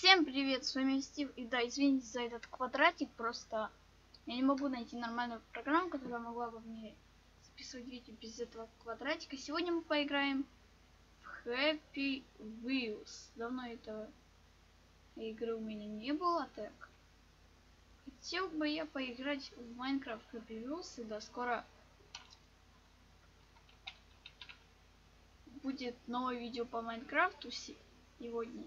Всем привет, с вами Стив. И да, извините за этот квадратик, просто я не могу найти нормальную программу, которая могла бы мне записывать видео без этого квадратика. Сегодня мы поиграем в Happy Wheels. Давно этого игры у меня не было, так. Хотел бы я поиграть в Minecraft Happy Wheels, и да, скоро будет новое видео по Майнкрафту сегодня.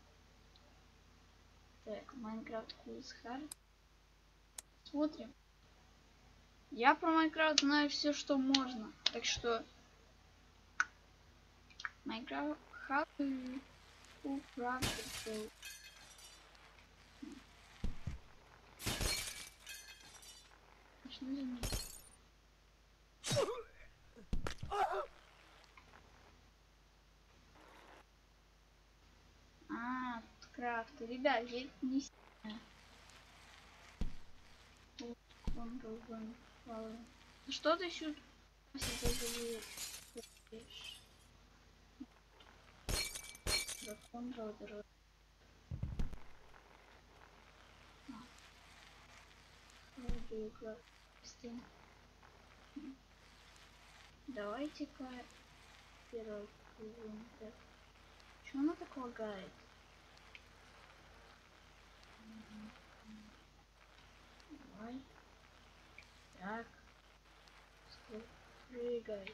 Так, Minecraft Wheels Hard. Смотрим. Я про Майнкрафт знаю все, что можно. Так что Майнкрафт крафт. Ребят, я не сильно. Что ты еще? Давайте-ка первый. Что она так лагает? Давай. Так. Прыгай.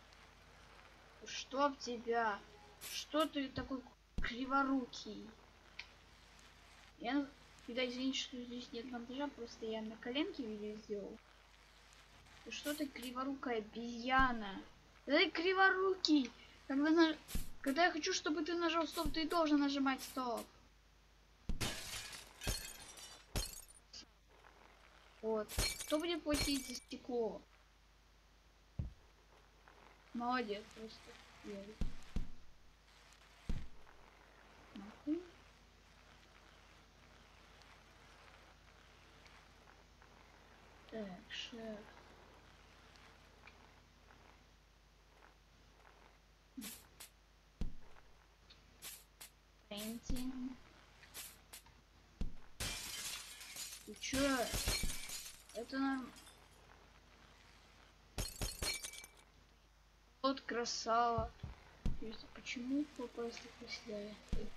Чтоб тебя? Что ты такой криворукий? Я, видать, извините, что здесь нет монтажа, просто я на коленке видео сделал. Что ты криворукая обезьяна? Да ты криворукий! Когда я хочу, чтобы ты нажал стоп, ты должен нажимать стоп. Вот. Кто будет платить за стекло? Молодец, просто. Нахуй. Так, шеф. Пейнтинг. Ты чё? Это норм... Вот красава. Почему попасть после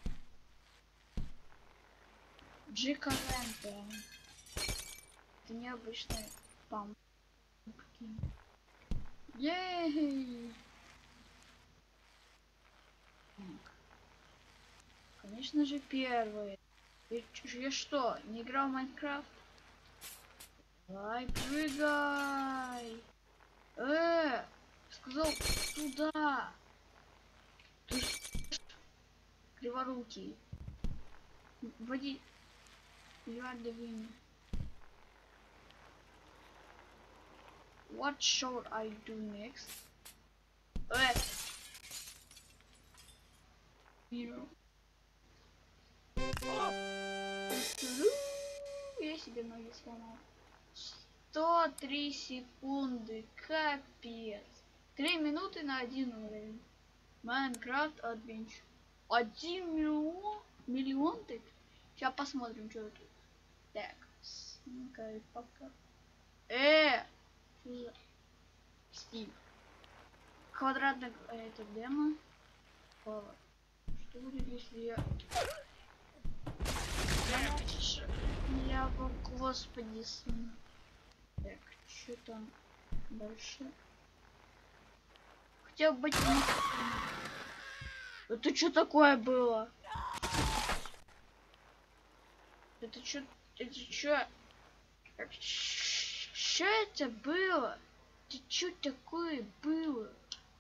Джека Лента? Это необычный памп. Ей! Конечно же первый. Я что, не играл в Майнкрафт? Давай, прыгай! Сказал туда! Ты криворукий. Вводи. What should I do next? Я себе ноги сломал. 103 секунды. Капец. 3 минуты на 1 уровень. Майнкрафт Адвенчер. 1 миллион? Так? Сейчас посмотрим, что тут. Так. Ну-ка, пока. Стив. Квадратный это демо. Что будет, если я... Я бы, господи, сын. Так, что там дальше? Хотел быть... Это что такое было? Это что? Это что? Что это было? Это что такое было?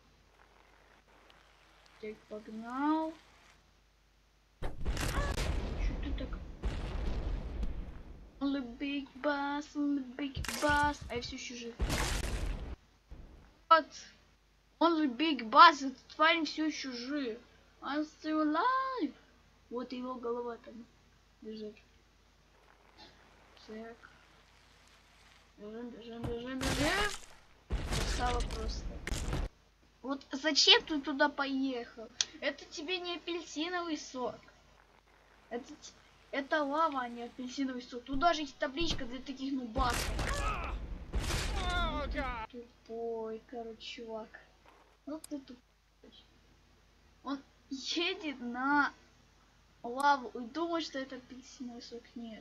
Так, погнал. Что ты так? Only big boss. А я все еще жив. Вот. Only big boss. Этот парень все еще жив. I'm still alive. Вот его голова там лежит. Так. Бежим. Красава просто. Вот зачем ты туда поехал? Это тебе не апельсиновый сок. Это, это лава, а не апельсиновый сок. Тут даже есть табличка для таких нубасов. Тупой, короче, чувак. Ну ты тупой. Он едет на лаву и думает, что это апельсиновый сок. Нет.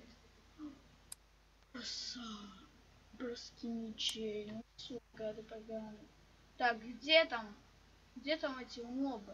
Красава. Броски мечей. Ну, сука, это погано. Так, где там? Где там эти мобы?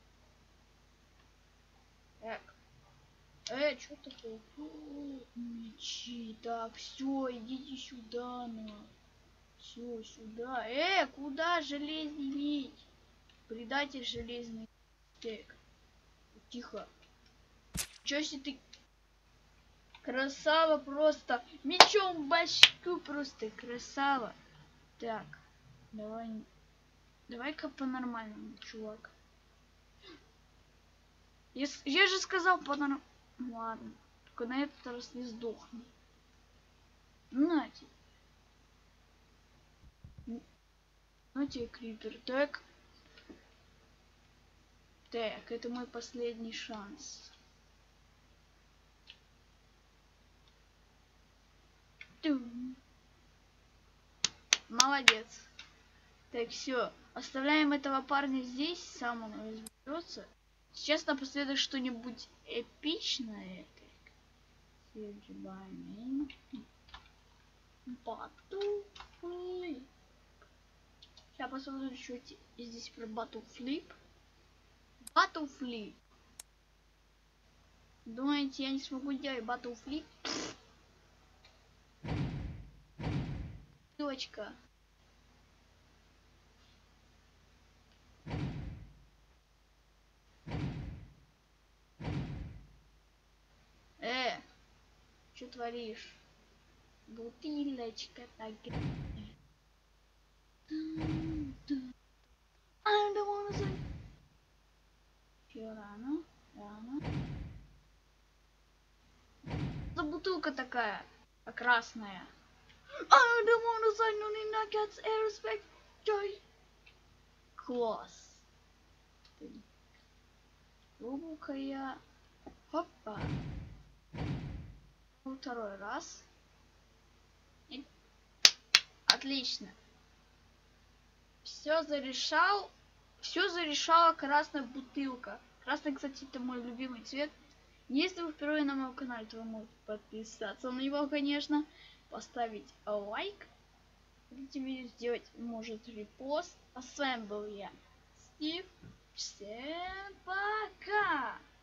Что такое? Мечи. Так, все, идите сюда, на. Все, сюда. Куда железный меч? Предатель железный стек. Тихо. Чё си ты? Красава просто. Мечом башку просто. Красава. Так. Давай-ка по-нормальному, чувак. Я же сказал по-нормальному. Ладно. Только на этот раз не сдохну. На тебе. На тебе, крипер. Так. Так, это мой последний шанс. Молодец. Так, все. Оставляем этого парня здесь, сам он разберется. Сейчас напоследок что-нибудь эпичное. Баттлфлип. Сейчас посмотрим, что здесь про баттлфлип. Баттлфлип. Думаете, я не смогу делать баттлфлип? Дочка. Что творишь? Бутылочка так. Рано. За бутылка такая, красная. Класс. Пробую-ка. Хопа. Второй раз. И... Отлично. Все зарешал. Все зарешала красная бутылка. Красный, кстати, это мой любимый цвет. Если вы впервые на моем канале, то вы можете подписаться на него, конечно. Поставить лайк. Хотите видео сделать, может, репост. А с вами был я, Стив. Всем пока!